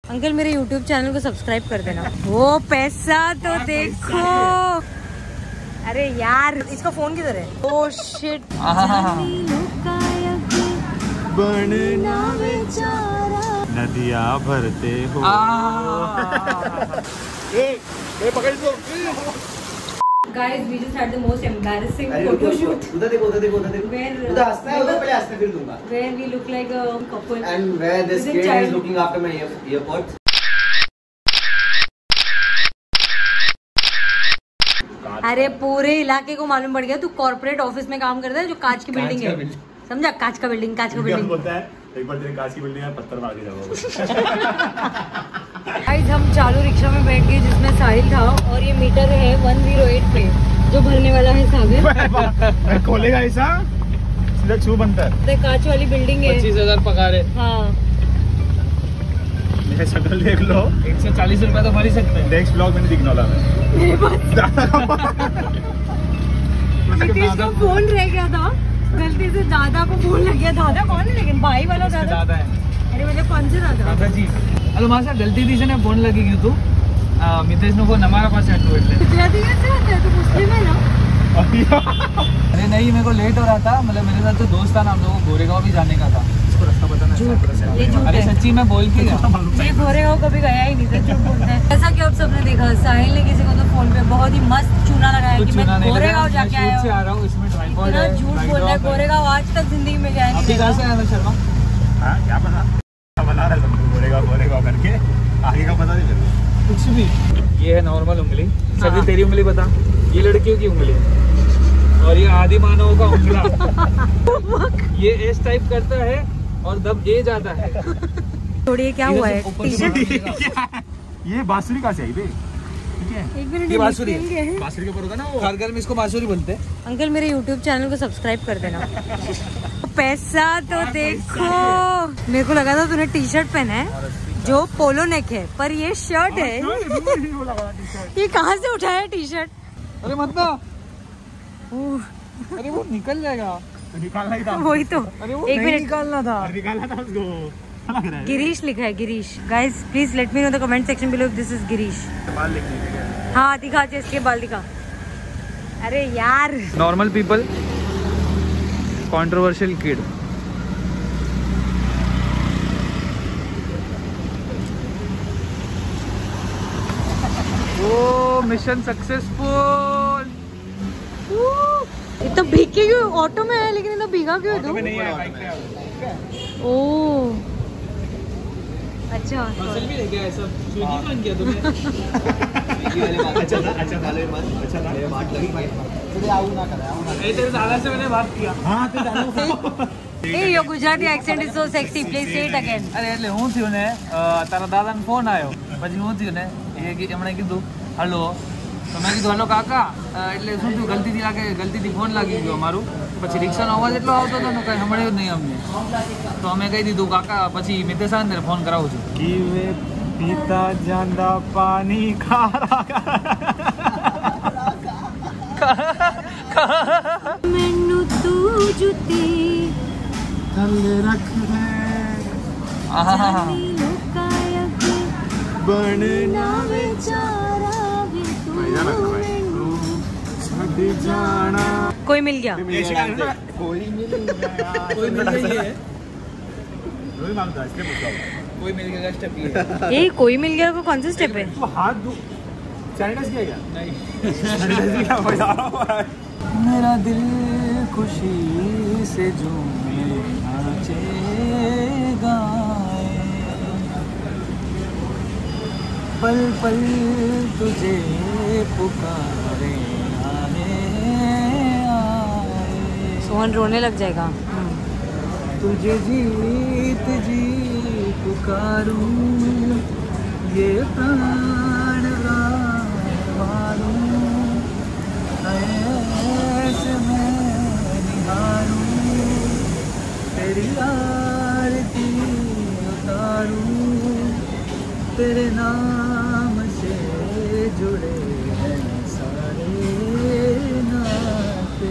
Uncle मेरे YouTube channel को subscribe कर देना। वो पैसा तो देखो। अरे यार इसका फोन किधर है? Oh shit. नदिया भरते हो। Guys, we just had the most embarrassing photo shoot. उधर देखो, उधर देखो, उधर देखो। उधर हंसना है, उधर पहले हंसना फिर दूंगा। Where we look like a couple. And where this kid is looking after my earpods. अरे पूरे इलाके को मालूम पड़ गया तू कॉर्पोरेट ऑफिस में काम करता है जो कांच की बिल्डिंग है। समझा? कांच का बिल्डिंग, कांच का बिल्डिंग बोलता है एक बार तेरे कांच की बिल्डिंग में पत्थर मार के जाओगे। गाइस हम चालू रिक्शा में बैठ गए जिसमें साहिल था और ये मीटर है 108 पे जो भरने वाला है सागर। खोलेगा ऐसा सीधा छू बनता है। कांच वाली बिल्डिंग है। 25,000 पगार है। हाँ शक्ल देख लो। 140 रुपए तो भर ही सकते हैं। नेक्स्ट ब्लॉग में दिखने वाला है। नीतीश का फोन रह गया था, गलती से दादा को फोन लग गया। दादा कौन है लेकिन? भाई वाला दादा है। अरे मतलब कौन से दादा जी? हेलो मासा गलती थी ने फोन लगी क्यों तू मितेश नो फोन हमारा पास है तो मुस्लिम है ना? अरे नहीं मेरे को लेट हो रहा था, मतलब मेरे साथ तो दोस्त था ना, हम लोगों को गोरेगांव भी जाने का था। इसको रास्ता पता नहीं। अरे सच्ची मैं बोल के गया। ये गोरेगांव कभी गया ही नहीं था, झूठ बोलता है। जैसा कि आप सबने देखा साहिल ने किसी को तो फोन पे बहुत ही मस्त चूना लगाया कि मैं गोरेगांव जाके आया हूँ। इतना झूठ बोल रहा है। गोरेगांव आज तक जिंदगी में गया नहीं। कहाँ से आया शर्मा? क्या पता बना रहा है गोरेगांव करके, आगे का पता नहीं चल कुछ भी। ये है नॉर्मल उंगली। सभी तेरी उंगली बता। ये लड़कियों की उंगली और ये आदि मानव का उंगला। ये एस टाइप करता है और दब ए जाता है। थोड़ी क्या हुआ है? ये बांसुरी कहाँ से आई बे? ये बांसुरी के ऊपर होगा ना, वो हर घर में इसको बांसुरी बोलते हैं। अंकल मेरे YouTube चैनल को सब्सक्राइब कर देना। पैसा तो देखो। मेरे को लगा था तूने टी शर्ट पहना है जो पोलो नेक है, पर ये शर्ट है। ये कहाँ से उठाया टी शर्ट? अरे मत ना। अरे वो निकल जाएगा। निकालना ही था। वही तो। अरे वो एक मिनट निकालना था। निकालना था उसको। गिरीश लिखा है, Girish. Guys please let me know the comment section below if this is Girish. बाल लिखने के लिए। हाँ दिखा, इसके बाल दिखा। अरे यार normal people, controversial kid. Oh mission successful. इतना भीग के क्यों ऑटो में है? लेकिन इतना भीगा क्यों है तू? नहीं है, बाइक पे है। ओह अच्छा। मसल भी रह गया है सब। स्विगी बन गया तुम्हें। अच्छा था, अच्छा था, अच्छा था। बात लगी भाई। चलिए आऊँ ना करे, आऊँ ना। तेरे दादा से मैंने बात किया। हाँ तो डालो। Hey, your Gujarati accent is so sexy. Please say it again. અરે એટલે હું થયું ને તારા દાદાનો ફોન આવ્યો, પછી હું થયું ને એ એમણે કીધું હલો, તો મેં કીધું હલો કાકા, એટલે શું થયું ગલતીથી ફોન લાગી ગયો અમારું, પછી રિક્ષાનો અવાજ એટલો આવતો હતો ને કંઈ સાંભળ્યું જ નહીં અમને, તો અમે કહી દીધું કાકા પછી મિતેશ આને ફોન કરાવું છું कि वे पीता जांदा पानी खारा मैनू तू जुती थल्ले रख बनना जाना। कोई मिल गया। कोई मिल गया कोई मिल गया स्टेप ये ये कोई मिल गया को कौन सा स्टेप है? हाथ सैनिटाइज किया क्या? नहीं मेरा दिल खुशी से झूमे नाचे गाए, पल पल तुझे पुकारे आए आए। सोहन रोने लग जाएगा। तुझे जीत जी पुकारूं, ये प्राण मारूं, ऐसे मैं निहारूं, तेरी आरती उतारूं, तेरे नाम से जुड़े हैं सारे नाते।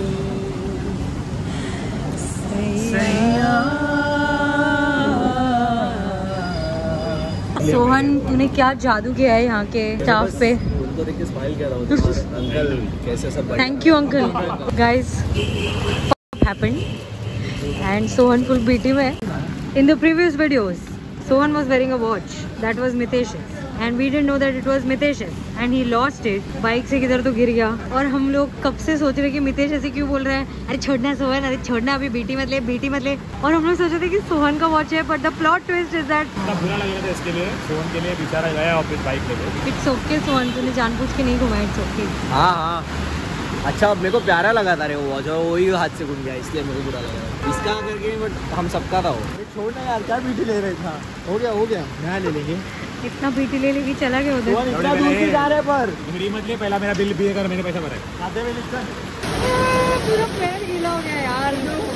सोहन तूने क्या जादू किया है यहाँ के स्टाफ पे। उनको देख के स्माइल कर रहा हूँ। अंकल कैसे सब। Thank you uncle. Guys happened and Sohan full BT में। In the previous videos Sohan was wearing a watch that was Mitesh's and we didn't know that it was Mitesh's and he lost it। Bike से किधर तो गिर गया और हम लोग कब से सोच रहे कि मितेश ऐसे क्यों बोल रहे हैं, अरे छोड़ना सोहन, अरे छोड़ना, अभी बीटी मत ले, बीटी मत ले। और हम लोग सोच रहे थे कि सोहन का वॉच है, but the plot twist is that बुरा लग रहा था इसके लिए, सोहन के लिए, बेचारा गया ऑफिस बाइक लेके। इट्स ओके सोहन, तूने जानबूझ के नहीं घुमाया, इट्स ओके। हाँ हाँ अच्छा, मेरे को प्यारा लगा था रे वो वॉच, वही हाथ से घूम गया इसलिए मेरे को बुरा लगा। इसका करके बट हम सबका था वो। छोड़ना यार, क्या बीटी ले रहे था। हो गया नया ले लेंगे। इतना बीटी ले लेके चला गया उधर। इतना दूर से जा रहे पर भिड़ी मत ले, पहला मेरा बिल पे कर, मैंने पैसा भरा है। खाते में लिख कर। पूरा पैर गीला हो गया यार।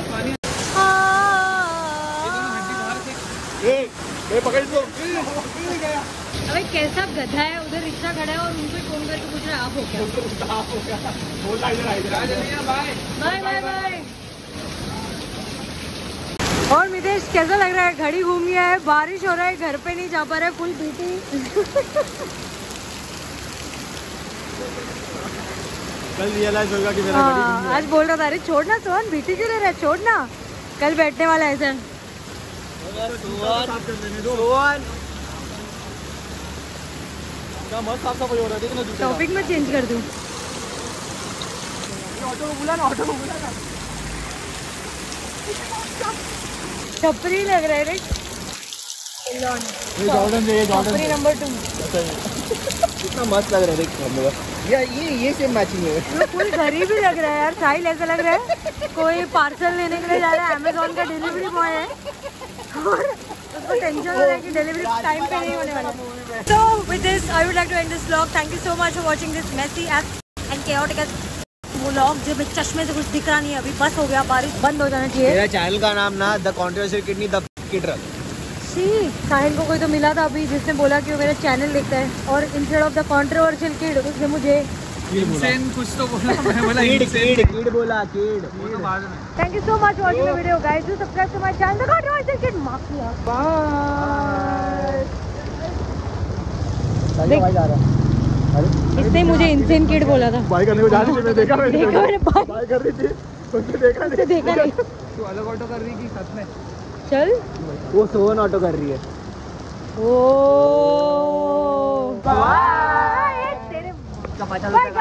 ए पकड़ लो। अबे कैसा गधा है, उधर रिक्शा खड़ा है और उनको फोन करके पूछ रहा है आप हो क्या। Bye bye bye. और मितेश कैसा लग रहा है? घड़ी घूम गया है, बारिश हो रहा है, घर पे नहीं जा पा रहा है, फुल बीटी। कल रियलाइज होगा कि मेरा घड़ी घूम गया। आज बोल रहा था, अरे छोड़ना सोहन, बीटी क्यों ले रहा है, छोड़ना, कल बैठने वाला है ऐसा। मस्त साफ सफाई हो रहा है, देखना टॉपिक में चेंज कर दूं। ऑटो को बुला ना। छपरी लग रहा है रे। जॉर्डन चाहिए, जॉर्डन छपरी नंबर 2। कितना मस्त लग रहा है देख हम लोग। ये सेम मैचिंग है। फुल गरीब ही लग रहा है यार, साहिल ऐसा लग रहा है कोई पार्सल लेने के लिए जा रहा है, अमेज़न का डिलीवरी बॉय है और उसको टेंशन हो रहा है कि डिलीवरी टाइम पे नहीं होने वाला। So with this I would like to end this vlog. Thank you so much for watching this messy and chaotic vlog। जो मेरे चश्मे से कुछ दिख रहा नहीं है अभी, बस हो गया, बारिश बंद हो जाना चाहिए। मेरा चैनल का नाम ना the controversial kidney the kid रख। साहिल को कोई तो मिला था अभी जिसने बोला कि वो मेरा चैनल देखता है और instead of the controversial kid उसने मुझे कुछ तो बोला, मैं बोला किड बोला kid. Thank you so much for watching the video guys. Do subscribe to my channel, the controversial kid Mafia। देख भाई जा रहा है। इसने मुझे इंसेन किड बोला था। बाय करने को जा रही थी, मैं देखा मैंने बाय कर रही थी, उसने देखा नहीं। तू अलग ऑटो कर रही थी साथ में। चल वो सोहन ऑटो कर रही है। ओ बाय तेरे